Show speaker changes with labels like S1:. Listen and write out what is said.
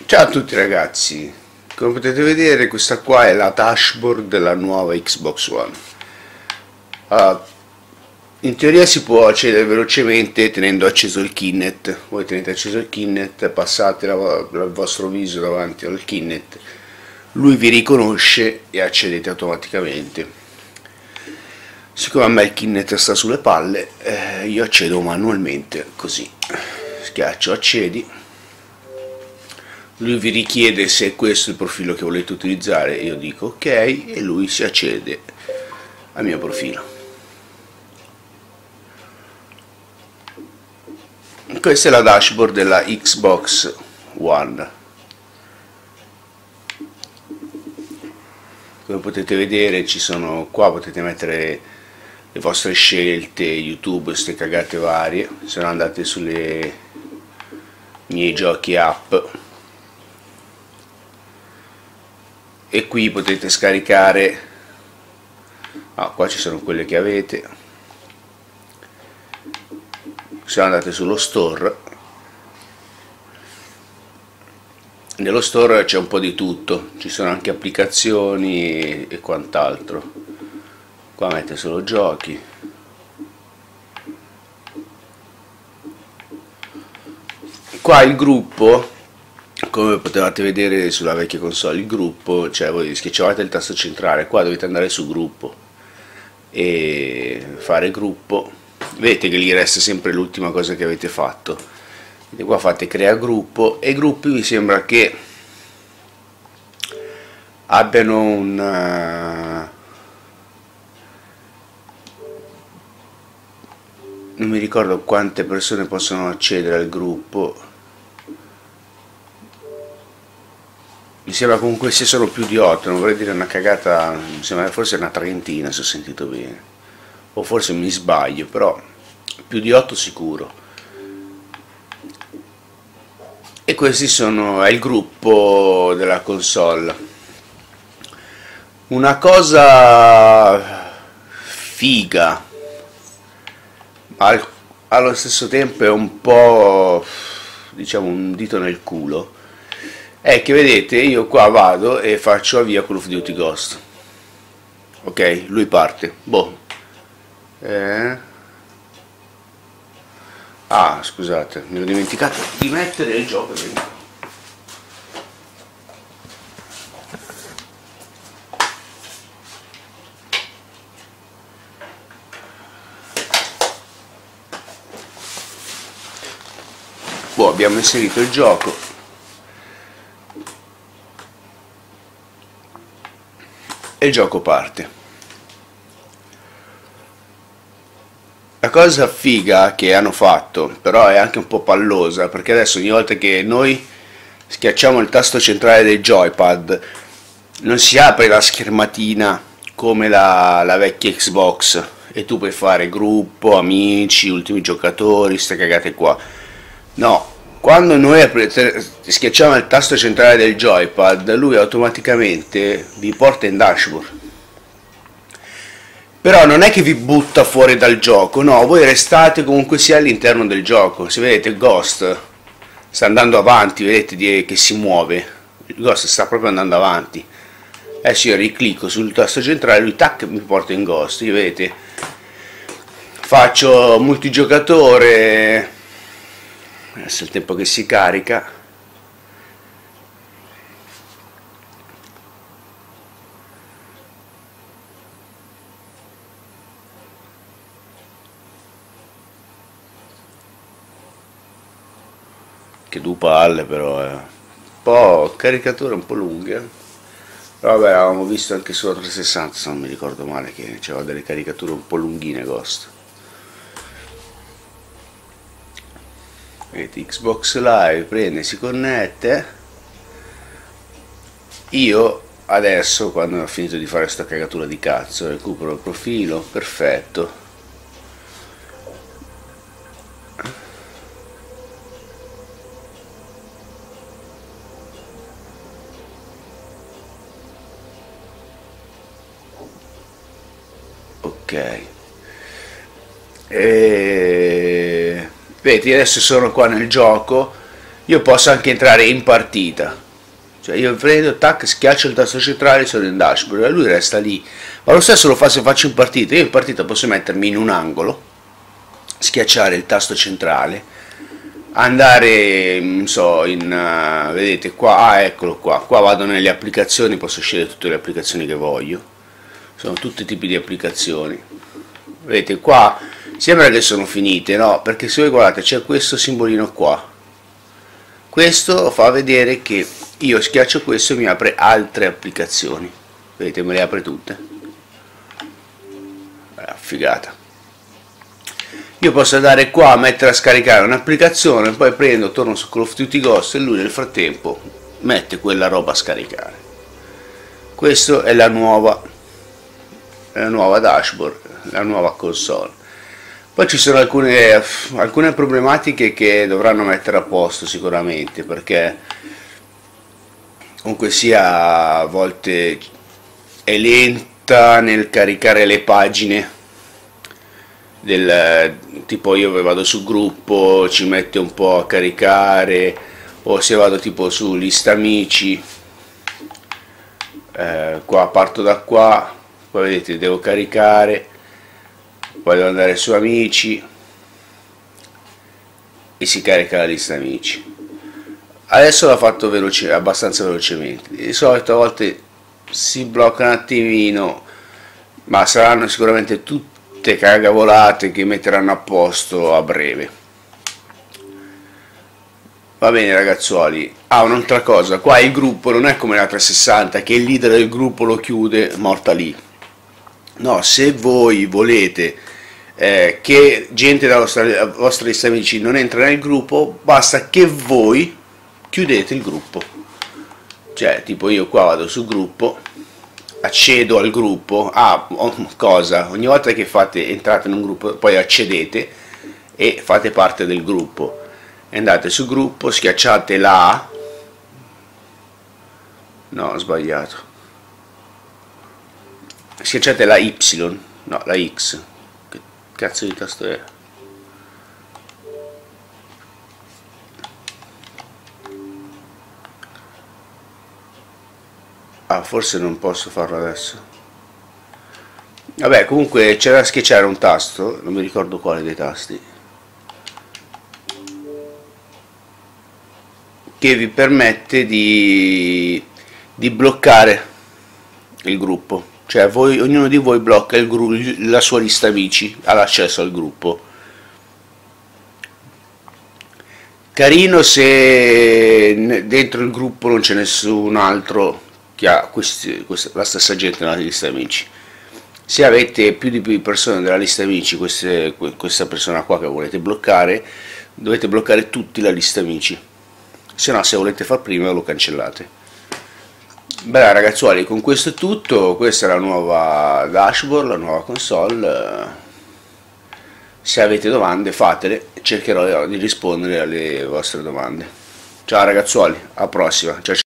S1: Ciao a tutti ragazzi, come potete vedere questa qua è la dashboard della nuova Xbox One. Ah, in teoria si può accedere velocemente tenendo acceso il Kinect. Voi tenete acceso il Kinect, passate il vostro viso davanti al Kinect, lui vi riconosce e accedete automaticamente. Siccome a me il Kinect sta sulle palle, io accedo manualmente così. Schiaccio accedi. Lui vi richiede se è questo il profilo che volete utilizzare, io dico ok e lui si accede al mio profilo. Questa è la dashboard della Xbox One. Come potete vedere ci sono qua, potete mettere le vostre scelte, YouTube, queste cagate varie, se no andate sulle miei giochi app. E qui potete scaricare, qua ci sono quelle che avete, se andate sullo store, nello store c'è un po' di tutto, ci sono anche applicazioni e quant'altro. Qua mette solo giochi, qua il gruppo. Come potevate vedere sulla vecchia console, il gruppo, cioè voi schiacciavate il tasto centrale, qua dovete andare su gruppo e fare gruppo. Vedete che gli resta sempre l'ultima cosa che avete fatto. E qua fate crea gruppo e i gruppi vi sembra che abbiano non mi ricordo quante persone possono accedere al gruppo. Mi sembra comunque sia solo più di 8, non vorrei dire una cagata, mi sembra forse una trentina se ho sentito bene, o forse mi sbaglio, però più di 8 sicuro. E questi è il gruppo della console. Una cosa figa, allo stesso tempo è un po', diciamo, un dito nel culo, è che vedete io qua vado e faccio avvia Call of Duty Ghost, ok, lui parte, boh, scusate, mi ero dimenticato di mettere il gioco dentro. Boh, abbiamo inserito il gioco e il gioco parte. La cosa figa che hanno fatto, però è anche un po' pallosa, perché adesso ogni volta che noi schiacciamo il tasto centrale del joypad non si apre la schermatina come la vecchia Xbox e tu puoi fare gruppo, amici, ultimi giocatori, ste cagate qua. No, quando noi schiacciamo il tasto centrale del joypad, lui automaticamente vi porta in dashboard. Però non è che vi butta fuori dal gioco, no, voi restate comunque sia all'interno del gioco. Se vedete Ghost sta andando avanti, vedete che si muove, il Ghost sta proprio andando avanti. Adesso io riclicco sul tasto centrale, lui tac mi porta in Ghost, io vedete, faccio multigiocatore. Adesso è il tempo che si carica. Che due palle però è. Un po' caricature un po' lunghe. Però vabbè, avevamo visto anche sulla 360, se non mi ricordo male, che c'era delle caricature un po' lunghine Ghost. Vedete, Xbox Live prende, si connette. Io adesso, quando ho finito di fare sta cagatura di cazzo, recupero il profilo, perfetto. Ok. Vedi, adesso sono qua nel gioco io posso anche entrare in partita, cioè io prendo, tac, schiaccio il tasto centrale, sono in dashboard e lui resta lì. Ma lo stesso lo fa se faccio in partita. Io in partita posso mettermi in un angolo, schiacciare il tasto centrale, andare, non so, vedete qua, eccolo qua vado nelle applicazioni, posso scegliere tutte le applicazioni che voglio, sono tutti tipi di applicazioni. Vedete qua, sembra che sono finite, no? Perché se voi guardate c'è questo simbolino qua, questo fa vedere che io schiaccio questo e mi apre altre applicazioni, vedete, me le apre tutte, figata. Io posso andare qua, mettere a scaricare un'applicazione, poi prendo, torno su Call of Duty Ghost e lui nel frattempo mette quella roba a scaricare. Questa è la nuova dashboard, la nuova console. Poi ci sono alcune problematiche che dovranno mettere a posto sicuramente, perché comunque sia a volte è lenta nel caricare le pagine tipo io vado sul gruppo, ci mette un po' a caricare, o se vado tipo su lista amici, qua parto da qua, poi vedete devo caricare, poi devo andare su amici e si carica la lista amici. Adesso l'ho fatto abbastanza velocemente, di solito a volte si blocca un attimino, ma saranno sicuramente tutte cagavolate che metteranno a posto a breve. Va bene ragazzuoli. Un'altra cosa, qua il gruppo non è come la 360 che il leader del gruppo lo chiude, morta lì. No, se voi volete che gente della vostra lista amici non entra nel gruppo, basta che voi chiudete il gruppo. Cioè tipo io qua vado sul gruppo, accedo al gruppo, cosa, ogni volta che entrate in un gruppo poi accedete e fate parte del gruppo, andate sul gruppo, schiacciate la no, ho sbagliato, schiacciate la Y, no, la X, che cazzo di tasto è? Forse non posso farlo adesso. Vabbè, comunque c'è da schiacciare un tasto, non mi ricordo quale dei tasti, che vi permette di bloccare il gruppo. Cioè ognuno di voi blocca la sua lista amici all'accesso al gruppo. Carino se dentro il gruppo non c'è nessun altro che ha la stessa gente nella lista amici. Se avete più di persone della lista amici, questa persona qua che volete bloccare, dovete bloccare tutti la lista amici, se no, se volete far prima lo cancellate. Beh ragazzuoli, con questo è tutto. Questa è la nuova dashboard, la nuova console. Se avete domande fatele, cercherò di rispondere alle vostre domande. Ciao ragazzuoli, alla prossima, ciao ciao.